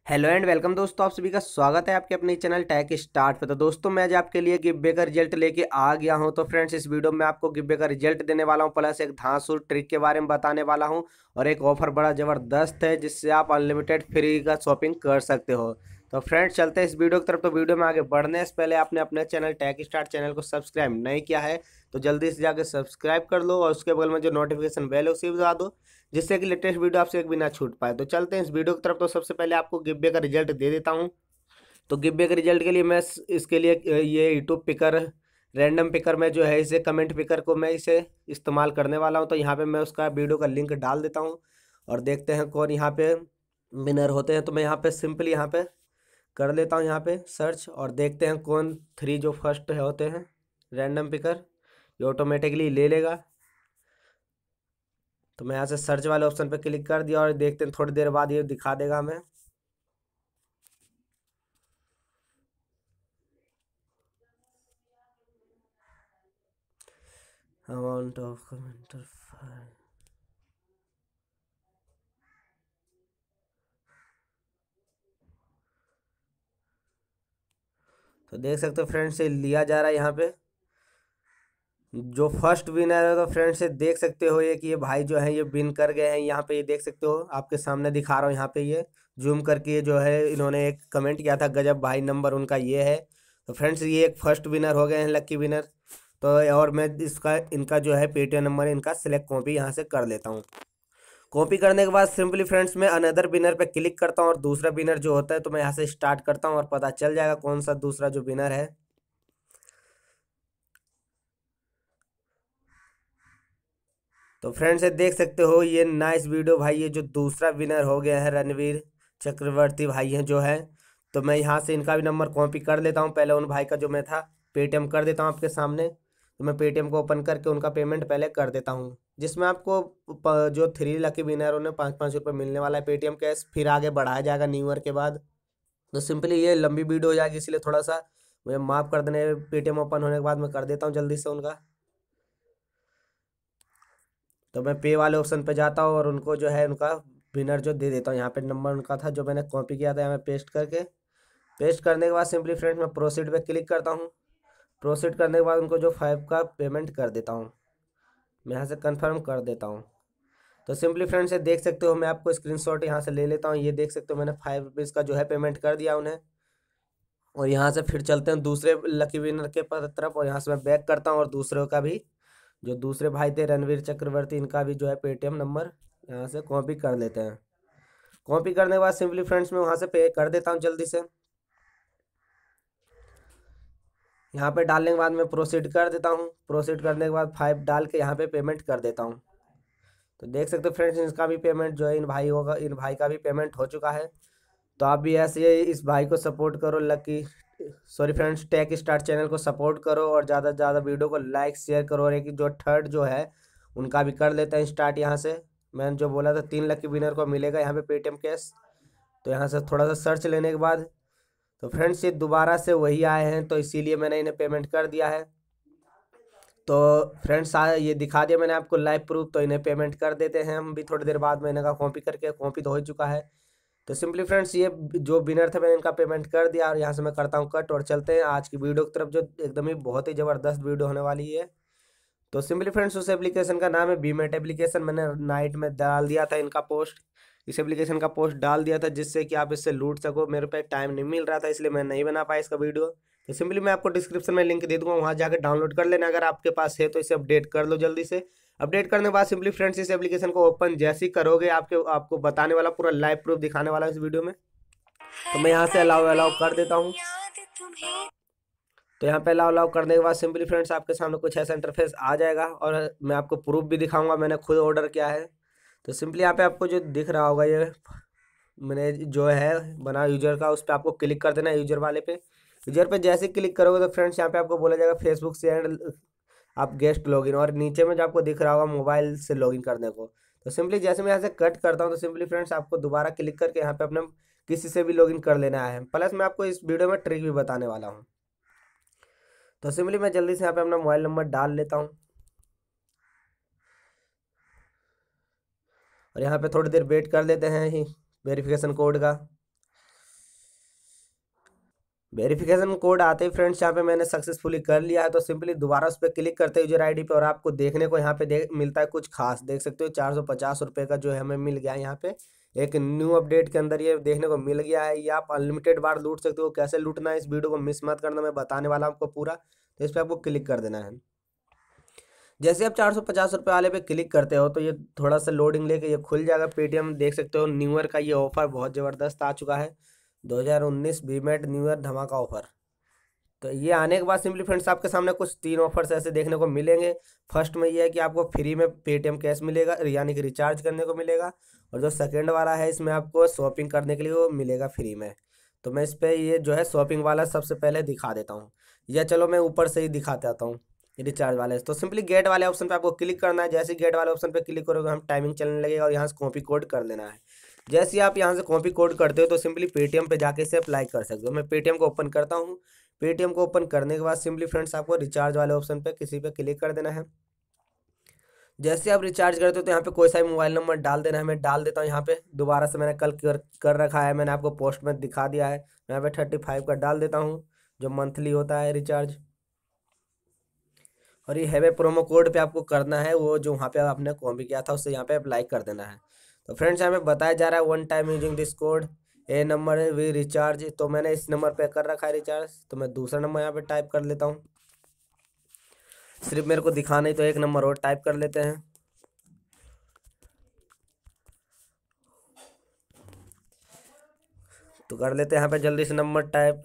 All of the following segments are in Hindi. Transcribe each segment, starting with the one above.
हेलो एंड वेलकम दोस्तों, आप सभी का स्वागत है आपके अपने चैनल टैक स्टार्ट पे। तो दोस्तों मैं आज आपके लिए गिव वे का रिजल्ट लेके आ गया हूं। तो फ्रेंड्स इस वीडियो में आपको गिव वे का रिजल्ट देने वाला हूं, प्लस एक धांसू ट्रिक के बारे में बताने वाला हूं और एक ऑफर बड़ा ज़बरदस्त है जिससे आप अनलिमिटेड फ्री का शॉपिंग कर सकते हो। तो फ्रेंड्स चलते हैं इस वीडियो की तरफ। तो वीडियो में आगे बढ़ने से पहले आपने अपने चैनल टैक स्टार्ट चैनल को सब्सक्राइब नहीं किया है तो जल्दी से जाकर सब्सक्राइब कर लो और उसके बगल में जो नोटिफिकेशन बेल है उसे भी दबा दो, जिससे कि लेटेस्ट वीडियो आपसे एक भी ना छूट पाए। तो चलते हैं इस वीडियो की तरफ। तो सबसे पहले आपको गिव वे का रिजल्ट दे देता हूं। तो गिव वे के रिजल्ट के लिए मैं इसके लिए ये यूट्यूब पिकर, रैंडम पिकर में जो है इसे कमेंट पिकर को मैं इसे इस्तेमाल करने वाला हूं। तो यहाँ पे मैं उसका वीडियो का लिंक डाल देता हूं और देखते हैं कौन यहाँ पे विनर होते हैं। तो मैं यहाँ पे सिंपली यहाँ पे कर लेता हूँ यहाँ पे सर्च और देखते हैं कौन थ्री जो फर्स्ट होते हैं रैंडम पिकर, ये ऑटोमेटिकली ले लेगा। तो मैं यहाँ से सर्च वाले ऑप्शन पे क्लिक कर दिया और देखते हैं थोड़ी देर बाद ये दिखा देगा हमें। Amount of commenter file. तो देख सकते हो फ्रेंड्स से लिया जा रहा है यहाँ पे जो फर्स्ट विनर है। तो फ्रेंड्स से देख सकते हो ये कि ये भाई जो है ये विन कर गए हैं। यहाँ पे ये देख सकते हो आपके सामने दिखा रहा हूँ, यहाँ पे ये जूम करके ये जो है इन्होंने एक कमेंट किया था, गजब भाई, नंबर उनका ये है। तो फ्रेंड्स ये एक फर्स्ट विनर हो गए हैं, लक्की विनर। तो और मैं इसका इनका जो है पेटीएम नंबर इनका सिलेक्ट कॉपी यहाँ से कर लेता हूँ। कॉपी करने के बाद सिंपली फ्रेंड्स मैं अनदर विनर पे क्लिक करता हूँ और दूसरा विनर जो होता है तो मैं यहाँ से स्टार्ट करता हूँ और पता चल जाएगा कौन सा दूसरा जो विनर है। तो फ्रेंड्स ये देख सकते हो ये नाइस वीडियो भाई, ये जो दूसरा विनर हो गया है रणवीर चक्रवर्ती भाई हैं जो है। तो मैं यहाँ से इनका भी नंबर कॉपी कर लेता हूँ। पहले उन भाई का जो मैं था पेटीएम कर देता हूँ आपके सामने। तो मैं पेटीएम को ओपन करके उनका पेमेंट पहले कर देता हूँ, जिसमें आपको जो थ्री लकी विनर उन्हें 5-5 रुपये मिलने वाला है पेटीएम कैश, फिर आगे बढ़ाया जाएगा न्यू ईयर के बाद। तो सिंपली ये लंबी वीडियो हो जाएगी इसलिए थोड़ा सा मुझे माफ़ कर देने। पेटीएम ओपन होने के बाद मैं कर देता हूँ जल्दी से उनका। तो मैं पे वाले ऑप्शन पे जाता हूँ और उनको जो है उनका विनर जो दे देता हूँ। यहाँ पे नंबर उनका था जो मैंने कॉपी किया था, यहाँ पे पेस्ट करके, पेस्ट करने के बाद सिंपली फ्रेंड मैं प्रोसीड पे क्लिक करता हूँ। प्रोसीड करने के बाद उनको जो 5 का पेमेंट कर देता हूँ, मैं यहाँ से कंफर्म कर देता हूँ। तो सिंपली फ्रेंड्स ये देख सकते हो, मैं आपको स्क्रीनशॉट यहाँ से ले लेता हूँ। ये देख सकते हो मैंने 5 रुपीज़ का जो है पेमेंट कर दिया उन्हें। और यहाँ से फिर चलते हैं दूसरे लकी विनर के तरफ और यहाँ से मैं बैक करता हूँ और दूसरों का भी, जो दूसरे भाई थे रणवीर चक्रवर्ती, इनका भी जो है पेटीएम नंबर यहाँ से कॉपी कर लेते हैं। कॉपी करने के बाद सिंपली फ्रेंड्स मैं वहाँ से पे कर देता हूँ जल्दी से। यहाँ पे डालने के बाद मैं प्रोसीड कर देता हूँ। प्रोसीड करने के बाद 5 डाल के यहाँ पे पेमेंट कर देता हूँ। तो देख सकते हो फ्रेंड्स इसका भी पेमेंट जो है इन भाई का भी पेमेंट हो चुका है। तो आप भी ऐसे ही इस भाई को सपोर्ट करो, lucky sorry friends tech start channel को सपोर्ट करो और ज़्यादा से ज़्यादा वीडियो को लाइक शेयर करो। और एक जो थर्ड जो है उनका भी कर लेते हैं स्टार्ट। यहाँ से मैंने जो बोला था 3 लकी विनर को मिलेगा यहाँ पे पेटीएम कैश। तो यहाँ से थोड़ा सा सर्च लेने के बाद तो फ्रेंड्स ये दोबारा से वही आए हैं तो इसीलिए मैंने इन्हें पेमेंट कर दिया है। तो फ्रेंड्स ये दिखा दिया मैंने आपको लाइव प्रूफ। तो इन्हें पेमेंट कर देते हैं हम भी थोड़ी देर बाद में। इन्हें का कॉपी करके, कॉपी तो हो ही चुका है। तो सिंपली फ्रेंड्स ये जो विनर थे मैंने इनका पेमेंट कर दिया और यहाँ से मैं करता हूँ कट और चलते हैं आज की वीडियो की तरफ, जो एकदम ही बहुत ही ज़बरदस्त वीडियो होने वाली है। तो सिंपली फ्रेंड्स उस एप्लीकेशन का नाम है बीमेट एप्लीकेशन। मैंने नाइट में डाल दिया था इनका पोस्ट, इस एप्लीकेशन का पोस्ट डाल दिया था जिससे कि आप इससे लूट सको। मेरे पे टाइम नहीं मिल रहा था इसलिए मैं नहीं बना पाया इसका वीडियो। तो सिंपली मैं आपको डिस्क्रिप्शन में लिंक दे दूंगा, वहाँ जाकर डाउनलोड कर लेना। अगर आपके पास है तो इसे अपडेट कर लो जल्दी से। अपडेट करने के बाद सिंपली फ्रेंड्स इस एप्लीकेशन को ओपन जैसे ही करोगे आपको बताने वाला, पूरा लाइव प्रूफ दिखाने वाला है इस वीडियो में। तो मैं यहाँ से अलाउ अलाउ कर देता हूँ। तो यहाँ पे अलाउ अलाउ करने के बाद सिंपली फ्रेंड्स आपके सामने कुछ ऐसा इंटरफेस आ जाएगा और मैं आपको प्रूफ भी दिखाऊंगा, मैंने खुद ऑर्डर किया है। तो सिंपली यहाँ पे आपको जो दिख रहा होगा ये मैंने जो है बना यूजर का, उस पर आपको क्लिक कर देना है यूजर वाले पे। यूजर पे जैसे क्लिक करोगे तो फ्रेंड्स यहाँ पे आपको बोला जाएगा फेसबुक से एंड आप गेस्ट लॉगिन, और नीचे में जो आपको दिख रहा होगा मोबाइल से लॉगिन करने को। तो सिंपली जैसे मैं यहाँ से कट करता हूँ तो सिंपली फ्रेंड्स आपको दोबारा क्लिक करके यहाँ पे अपने किसी से भी लॉगिन कर लेना है। प्लस मैं आपको इस वीडियो में ट्रिक भी बताने वाला हूँ। तो सिंपली मैं जल्दी से यहाँ पे अपना मोबाइल नंबर डाल लेता हूँ और यहाँ पे थोड़ी देर वेट कर लेते हैं ही वेरिफिकेशन कोड का। वेरिफिकेशन कोड आते ही फ्रेंड्स यहाँ पे मैंने सक्सेसफुली कर लिया है। तो सिंपली दोबारा उस पर क्लिक करते हैं यूजर आईडी पे, और आपको देखने को यहाँ पे मिलता है कुछ खास, देख सकते हो 450 रुपये का जो है हमें मिल गया है। यहाँ पे एक न्यू अपडेट के अंदर ये देखने को मिल गया है। ये आप अनलिमिटेड बार लूट सकते हो। कैसे लूटना है इस वीडियो को मिस मत करना, मैं बताने वाला हूँ आपको पूरा। तो इस पर आपको क्लिक कर देना है। जैसे आप 450 रुपये वाले पे क्लिक करते हो तो ये थोड़ा सा लोडिंग लेके ये खुल जाएगा। पेटीएम देख सकते हो न्यू ईयर का ये ऑफर बहुत ज़बरदस्त आ चुका है, 2019 बीमेट न्यू ईयर धमाका ऑफर। तो ये आने के बाद सिंपली फ्रेंड्स आपके सामने कुछ 3 ऑफर्स ऐसे देखने को मिलेंगे। फर्स्ट में ये है कि आपको फ्री में पेटीएम कैश मिलेगा, यानी कि रिचार्ज करने को मिलेगा। और जो सेकंड वाला है इसमें आपको शॉपिंग करने के लिए वो मिलेगा फ्री में। तो मैं इस पर ये जो है शॉपिंग वाला सबसे पहले दिखा देता हूँ, या चलो मैं ऊपर से ही दिखाते आता हूँ रिचार्ज वाले। तो सिंपली गेट वाले ऑप्शन पे आपको क्लिक करना है। जैसे गेट वाले ऑप्शन पे क्लिक करोगे हम टाइमिंग चलने लगेगा, और यहाँ से कॉपी कोड कर लेना है। जैसे ही आप यहाँ से कॉपी कोड करते हो तो सिंपली पेटीएम पे जाके इसे अप्लाई कर सकते हो। मैं पेटीएम को ओपन करता हूँ। पेटीएम को ओपन करने के बाद सिंपली फ्रेंड्स आपको रिचार्ज वाले ऑप्शन पे किसी पे क्लिक कर देना है। जैसे आप रिचार्ज करते हो तो यहाँ पे कोई सा भी मोबाइल नंबर डाल देना है। मैं डाल देता हूँ यहाँ पे, दोबारा से मैंने कल कर रखा है, मैंने आपको पोस्ट में दिखा दिया है। मैं यहाँ पे 35 का डाल देता हूँ जो मंथली होता है रिचार्ज। और ये हैवे प्रोमो कोड पे आपको करना है, वो जो वहाँ पे आपने कॉपी किया था उससे यहाँ पे अप्लाई कर देना है। तो फ्रेंड्स यहाँ पे बताया जा रहा है 1 time using this code a number we recharge. तो मैंने इस नंबर पे कर रखा है रिचार्ज, तो मैं दूसरा नंबर यहाँ पे टाइप कर लेता हूँ। सिर्फ मेरे को दिखाना ही तो एक नंबर और टाइप कर लेते हैं। तो कर लेते हैं यहाँ पे जल्दी से नंबर टाइप।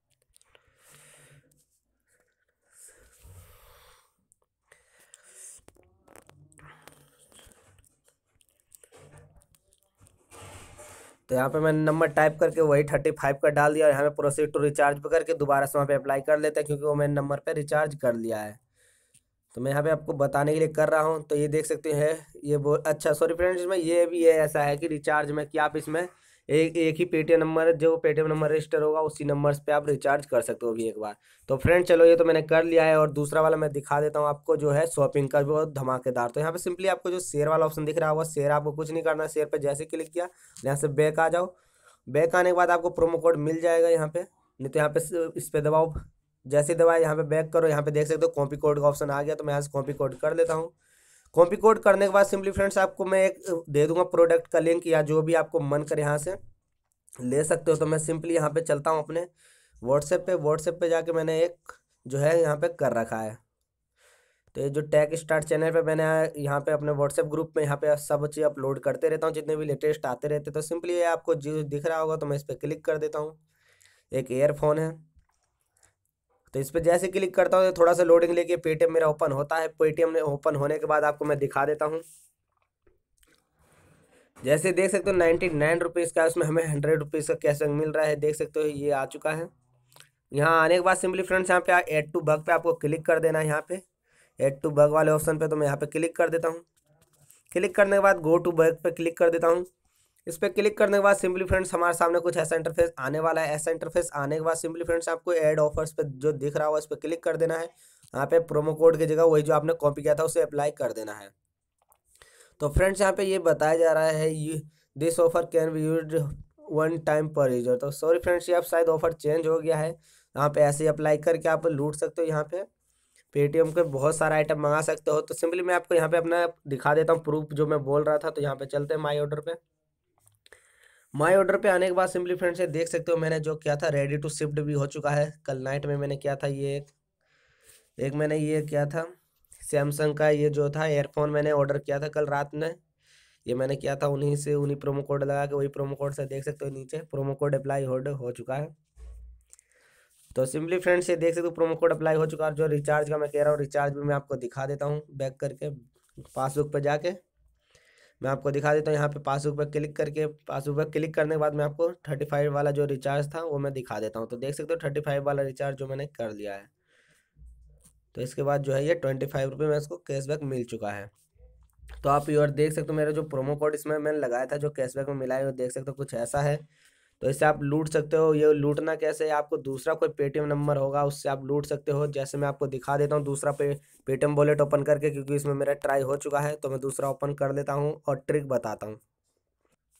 तो यहाँ पे मैंने नंबर टाइप करके वही 35 का डाल दिया, और यहाँ पे प्रोसीड टू रिचार्ज पे करके दोबारा से वहाँ पे अप्लाई कर लेते हैं, क्योंकि वो मैंने नंबर पे रिचार्ज कर लिया है। तो मैं यहाँ पे आपको बताने के लिए कर रहा हूँ। तो ये देख सकते हैं ये अच्छा सॉरी फ्रेंड्स, इसमें ये भी है ऐसा है कि रिचार्ज में कि आप इसमें एक ही पेटीएम नंबर, जो पेटीएम नंबर रजिस्टर होगा उसी नंबर पे आप रिचार्ज कर सकते हो भी एक बार। तो फ्रेंड चलो ये तो मैंने कर लिया है, और दूसरा वाला मैं दिखा देता हूँ आपको जो है शॉपिंग का बहुत धमाकेदार। तो यहाँ पे सिंपली आपको जो शेयर वाला ऑप्शन दिख रहा होगा, शेयर आपको कुछ नहीं करना है। शेयर पे जैसे क्लिक किया यहाँ से बैक आ जाओ। बैक आने के बाद आपको प्रोमो कोड मिल जाएगा यहाँ पे, नहीं तो यहाँ पे इस पे दबाओ। जैसे दबाए यहाँ पे बैक करो, यहाँ पे देख सकते हो कॉपी कोड का ऑप्शन आ गया। तो मैं यहाँ से कॉपी कोड कर लेता हूँ। कॉपी कोड करने के बाद सिंपली फ्रेंड्स आपको मैं एक दे दूंगा प्रोडक्ट का लिंक, या जो भी आपको मन करे यहाँ से ले सकते हो। तो मैं सिंपली यहाँ पे चलता हूँ अपने व्हाट्सएप पे जाके मैंने एक जो है यहाँ पे कर रखा है। तो ये जो टेक स्टार्ट चैनल पे मैंने यहाँ पे अपने व्हाट्सएप ग्रुप में यहाँ पे सब चीज़ अपलोड करते रहता हूँ, जितने भी लेटेस्ट आते रहते। तो सिंपली ये आपको जो दिख रहा होगा तो मैं इस पर क्लिक कर देता हूँ। एक ईयरफोन है, तो इस पर जैसे क्लिक करता हूँ तो थोड़ा सा लोडिंग लेके पेटीएम मेरा ओपन होता है। पेटीएम ने ओपन होने के बाद आपको मैं दिखा देता हूँ। जैसे देख सकते हो 99 रुपीज़ का, उसमें हमें 100 रुपीज़ का कैशबैक मिल रहा है। देख सकते हो ये आ चुका है। यहाँ आने के बाद सिंपली फ्रेंड्स यहाँ पे ऐड टू बग पे आपको क्लिक कर देना है। यहाँ पे ऐड टू बग वाले ऑप्शन पे, तो मैं यहाँ पे क्लिक कर देता हूँ। क्लिक करने के बाद गो टू बग पे क्लिक कर देता हूँ। इस पर क्लिक करने के बाद सिंपली फ्रेंड्स हमारे सामने कुछ ऐसा इंटरफेस आने वाला है। ऐसा इंटरफेस आने के बाद सिंपली फ्रेंड्स आपको ऐड ऑफर्स पे जो दिख रहा होगा इस पर क्लिक कर देना है। यहाँ पे प्रोमो कोड की जगह वही जो आपने कॉपी किया था उसे अप्लाई कर देना है। तो फ्रेंड्स यहाँ पे ये बताया जा रहा है ये this offer can be used 1 time per user. तो सॉरी फ्रेंड्स ये अब शायद ऑफर चेंज हो गया है। यहाँ पे ऐसे ही अप्लाई करके आप लूट सकते हो। यहाँ पे पेटीएम के बहुत सारा आइटम मंगा सकते हो। तो सिंपली मैं आपको यहाँ पे अपना दिखा देता हूँ प्रूफ जो मैं बोल रहा था। तो यहाँ पे चलते हैं माई ऑर्डर पे। माई ऑर्डर पे आने के बाद सिंपली फ्रेंड्स ये देख सकते हो मैंने जो किया था रेडी टू शिफ्ट भी हो चुका है। कल नाइट में मैंने किया था ये एक मैंने ये किया था सैमसंग का ये जो था एयरफोन मैंने ऑर्डर किया था कल रात में। ये मैंने किया था उन्हीं प्रोमो कोड लगा के, वही प्रोमो कोड से देख सकते हो नीचे प्रोमो कोड अप्लाई हो चुका है। तो सिंपली फ्रेंड्स ये देख सकते हो प्रोमो कोड अप्लाई हो चुका है। जो रिचार्ज का मैं कह रहा हूँ रिचार्ज भी मैं आपको दिखा देता हूँ। बैक करके पासबुक पर जाके मैं आपको दिखा देता हूँ। यहाँ पे पासबुक पर क्लिक करके पासबुक पर क्लिक करने के बाद मैं आपको 35 वाला जो रिचार्ज था वो मैं दिखा देता हूँ। तो देख सकते हो 35 वाला रिचार्ज जो मैंने कर लिया है। तो इसके बाद जो है ये 25 रुपये में इसको कैशबैक मिल चुका है। तो आप ये और देख सकते हो मेरा जो प्रोमो कोड इसमें मैंने लगाया था जो कैशबैक में मिला है वो देख सकते हो कुछ ऐसा है। तो इससे आप लूट सकते हो। ये लूटना कैसे है, आपको दूसरा कोई पेटीएम नंबर होगा उससे आप लूट सकते हो। जैसे मैं आपको दिखा देता हूँ दूसरा पेटीएम वॉलेट ओपन करके, क्योंकि इसमें मेरा ट्राई हो चुका है। तो मैं दूसरा ओपन कर लेता हूँ और ट्रिक बताता हूँ।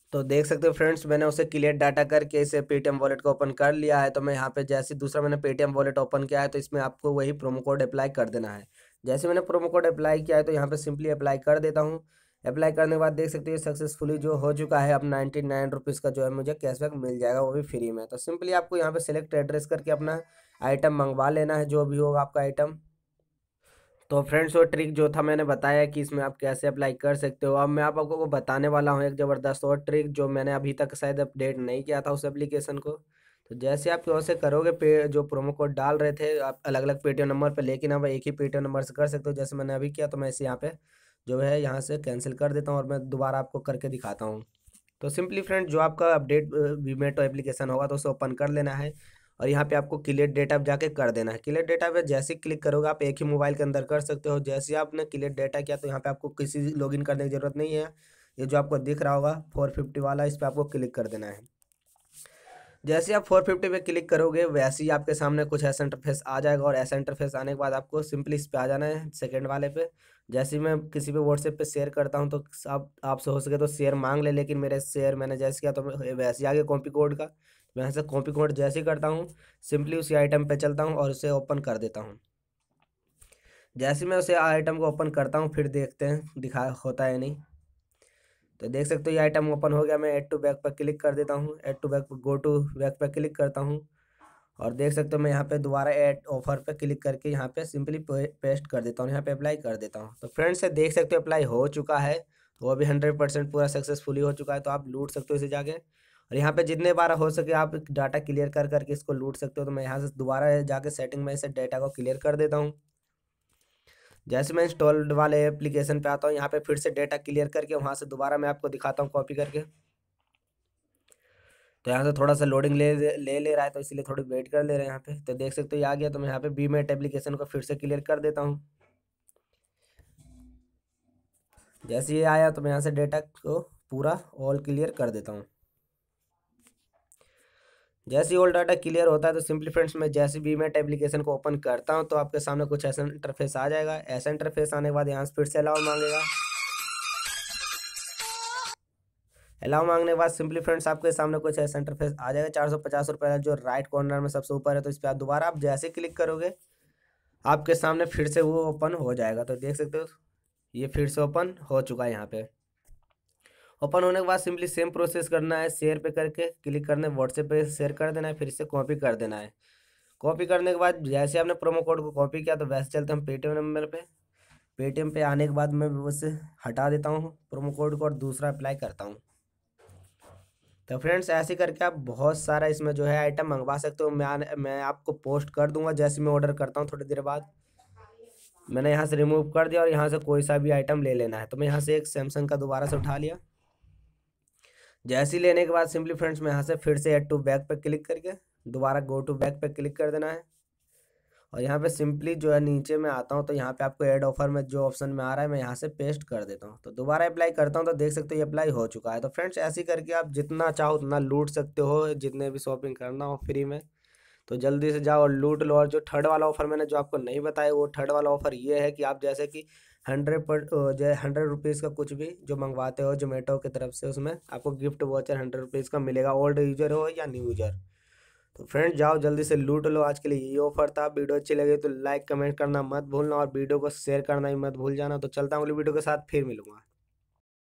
तो देख सकते हो फ्रेंड्स, मैंने उसे क्लियर डाटा करके इसे पेटीएम वॉलेट को ओपन कर लिया है। तो मैं यहाँ पे जैसे दूसरा मैंने पेटीएम वॉलेट ओपन किया है, तो इसमें आपको वही प्रोमो कोड अप्लाई कर देना है। जैसे मैंने प्रोमो कोड अप्लाई किया है, तो यहाँ पे सिंपली अप्लाई कर देता हूँ। अप्लाई करने के बाद देख सकते हो सक्सेसफुली जो हो चुका है। अब 99 रुपीज़ का जो है मुझे कैशबैक मिल जाएगा, वो भी फ्री में। तो सिंपली आपको यहाँ पे सिलेक्ट एड्रेस करके अपना आइटम मंगवा लेना है, जो भी होगा आपका आइटम। तो फ्रेंड्स, वो ट्रिक जो था मैंने बताया कि इसमें आप कैसे अप्लाई कर सकते हो। अब मैं आपको बताने वाला हूँ एक ज़बरदस्त और ट्रिक, जो मैंने अभी तक शायद अपडेट नहीं किया था उस एप्लीकेशन को। तो जैसे आप वैसे करोगे, पे जो प्रोमो कोड डाल रहे थे आप अलग अलग पेटीएम नंबर पे, लेकिन अब एक ही पेटीएम नंबर से कर सकते हो जैसे मैंने अभी किया। तो मैं इसे यहाँ पे जो है यहाँ से कैंसिल कर देता हूँ और मैं दोबारा आपको करके दिखाता हूँ। तो सिंपली फ्रेंड, जो आपका अपडेट वीमेटो एप्लीकेशन होगा तो उसे ओपन कर लेना है और यहाँ पे आपको क्लियर डेटा जाके कर देना है। क्लियर डेटा पे जैसे ही क्लिक करोगे, आप एक ही मोबाइल के अंदर कर सकते हो। जैसे ही आपने क्लियर डेटा किया, तो यहाँ पे आपको किसी लॉगिन करने की ज़रूरत नहीं है। ये जो आपको दिख रहा होगा 450 वाला, इस पर आपको क्लिक कर देना है। जैसे आप 450 पे क्लिक करोगे, वैसे ही आपके सामने कुछ ऐसा इंटरफेस आ जाएगा और ऐसा इंटरफेस आने के बाद आपको सिंपली इस पे आ जाना है, सेकंड वाले पे। जैसे ही मैं किसी पे व्हाट्सएप पे शेयर करता हूँ, तो आप आपसे हो सके तो शेयर मांग ले, लेकिन मेरे शेयर मैंने जैसे किया तो वैसे ही आ गया कॉपी कोड का। मैं यहाँ से कॉपी कोड जैसे ही करता हूँ, सिंपली उसी आइटम पे चलता हूँ और उसे ओपन कर देता हूँ। जैसे ही मैं उसे आइटम को ओपन करता हूँ, फिर देखते हैं दिखा होता है नहीं। तो देख सकते हो ये आइटम ओपन हो गया। मैं ऐड टू बैक पर क्लिक कर देता हूँ, add to bag go to bag पर क्लिक करता हूँ और देख सकते हो मैं यहाँ पे दोबारा ऐड ऑफर पे क्लिक करके यहाँ पे सिंपली पेस्ट कर देता हूँ, यहाँ पे अप्लाई कर देता हूँ। तो फ्रेंड्स, से देख सकते हो अप्लाई हो चुका है, वो भी 100% पूरा सक्सेसफुली हो चुका है। तो आप लूट सकते हो इसे जाके, और यहाँ पे जितने बार हो सके आप डाटा क्लियर कर करके इसको लूट सकते हो। तो मैं यहाँ से दोबारा जाके सेटिंग में इसे डाटा को क्लियर कर देता हूँ। जैसे मैं इंस्टॉल्ड वाले एप्लीकेशन पे आता हूँ, यहाँ पे फिर से डेटा क्लियर करके वहाँ से दोबारा मैं आपको दिखाता हूँ कॉपी करके। तो यहाँ से थोड़ा सा लोडिंग ले रहा है, तो इसलिए थोड़ी वेट कर ले रहे हैं यहाँ पे। तो देख सकते हो ये आ गया। तो मैं यहाँ पे बीमेट एप्लीकेशन को फिर से क्लियर कर देता हूँ। जैसे ये आया, तो मैं यहाँ से डेटा को पूरा ऑल क्लियर कर देता हूँ। जैसे ही ऑल डाटा क्लियर होता है, तो सिंपली फ्रेंड्स, मैं जैसे भी मैं एप्लीकेशन को ओपन करता हूँ, तो आपके सामने कुछ ऐसा इंटरफेस आ जाएगा। ऐसा इंटरफेस आने के बाद यहाँ से फिर से अलाउ मांगेगा। अलाउ मांगने के बाद सिंपली फ्रेंड्स, आपके सामने कुछ ऐसा इंटरफेस आ जाएगा। 450 रुपये जो राइट कॉर्नर में सबसे ऊपर है, तो इस पर दोबारा आप जैसे क्लिक करोगे, आपके सामने फिर से वो ओपन हो जाएगा। तो देख सकते हो ये फिर से ओपन हो चुका है। यहाँ पे ओपन होने के बाद सिंपली सेम प्रोसेस करना है, शेयर पे करके क्लिक करना है, व्हाट्सएप पे शेयर कर देना है, फिर से कॉपी कर देना है। कॉपी करने के बाद जैसे आपने प्रोमो कोड को कॉपी किया, तो वैसे चलते हम पेटीएम नंबर पे। पेटीएम पे आने के बाद मैं उससे हटा देता हूँ प्रोमो कोड को और दूसरा अप्लाई करता हूँ। तो फ्रेंड्स, ऐसे करके आप बहुत सारा इसमें जो है आइटम मंगवा सकते हो। मैं आपको पोस्ट कर दूंगा जैसे मैं ऑर्डर करता हूँ थोड़ी देर बाद। मैंने यहाँ से रिमूव कर दिया और यहाँ से कोई सा भी आइटम ले लेना है। तो मैं यहाँ से एक सैमसंग का दोबारा से उठा लिया। जैसे ही लेने के बाद सिंपली फ्रेंड्स, मैं यहाँ से फिर से ऐड टू बैक पे क्लिक करके दोबारा गो टू बैक पे क्लिक कर देना है और यहाँ पे सिंपली जो है नीचे में आता हूँ, तो यहाँ पे आपको ऐड ऑफर में जो ऑप्शन में आ रहा है, मैं यहाँ से पेस्ट कर देता हूँ। तो दोबारा अप्लाई करता हूँ, तो देख सकते हो ये अप्लाई हो चुका है। तो फ्रेंड्स, ऐसे ही करके आप जितना चाहो उतना लूट सकते हो, जितने भी शॉपिंग करना हो फ्री में। तो जल्दी से जाओ और लूट लो। और जो थर्ड वाला ऑफर मैंने जो आपको नहीं बताया, वो थर्ड वाला ऑफर ये है कि आप जैसे कि 100 रुपीज़ का कुछ भी जो मंगवाते हो जोमेटो की तरफ से, उसमें आपको गिफ्ट वॉचर 100 रुपीज़ का मिलेगा, ओल्ड यूजर हो या न्यू यूजर। तो फ्रेंड्स, जाओ जल्दी से लूट लो। आज के लिए ये ऑफर था। वीडियो अच्छी लगे तो लाइक कमेंट करना मत भूलना और वीडियो को शेयर करना ही मत भूल जाना। तो चलता हूँ अगली वीडियो के साथ, फिर मिलूंगा।